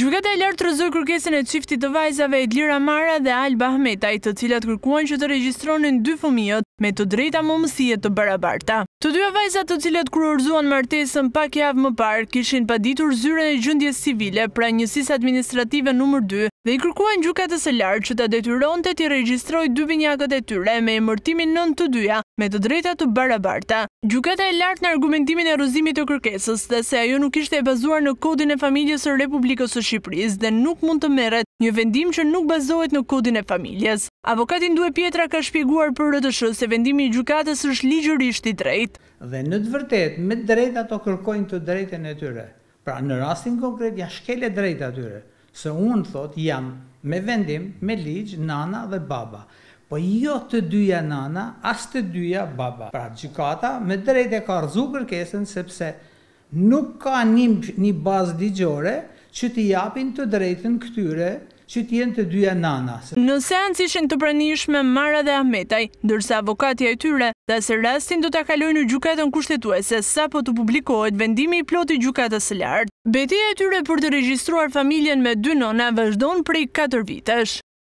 Gjykata e lartë rrëzoi kërkesën e çiftit të vajzave Edlir Amara dhe Alba Ahmetaj, të cilat kërkuan që të regjistronin 2 fëmijët me të drejta momësie të barabarta. Të dyja vajzat, të cilat kurorzuan martesën pak javë më parë, kishin paditur zyrën e gjendjes civile pra njësisë administrative numër 2 dhe i kërkuan gjykatës së lartë që ta detyronte të regjistrojë 2 binjakët e tyre me emërtimin nën të dyja me të drejta të barabarta. Gjykata e lartë në argumentimin e rrëzimit të kërkesës dhe se ajo nuk ishte e bazuar në kodin e familjes së Republikës së Shqipërisë dhe nuk mund të merret një vendim që nuk bazohet në kodin e familjes. Avokati Ndue Pietra ka shpjeguar për RTS se vendimi i gjykatës është ligjërisht i drejtë. Dhe në të vërtetë me drejt ato kërkojnë të drejtën e tyre. Pra në rastin konkret ja shkele drejt atyre. Se unë thot jam me vendim, me ligj, nana dhe baba. Po jo të dyja nana, as të dyja baba. Pra gjykata me drejt e ka rrëzu kërkesën sepse nuk ka një bazë ligjore që t'i japin të drejtën këtyre që t'jenë të dyja nana. Në seancë ishin të pranishme Mara dhe Ahmetaj, ndërsa avokatja e tyre dhe se rastin do ta kalojnë në gjykatën kushtetuese sapo të publikohet vendimi i plotë i gjykatës së lartë. Betejë e tyre për të regjistruar familjen me 2 nona vazhdon prej 4 vitesh.